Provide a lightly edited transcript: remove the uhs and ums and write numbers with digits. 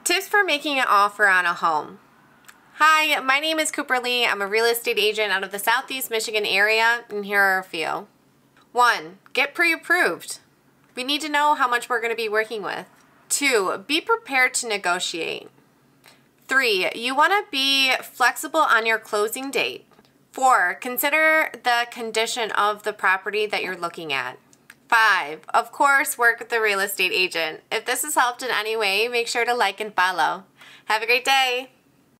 Tips for making an offer on a home. Hi, my name is Cooper Lee. I'm a real estate agent out of the Southeast Michigan area, and here are a few. 1. Get pre-approved. We need to know how much we're going to be working with. 2. Be prepared to negotiate. 3. You want to be flexible on your closing date. 4. Consider the condition of the property that you're looking at. 5. Of course, work with the real estate agent. If this has helped in any way, make sure to like and follow. Have a great day.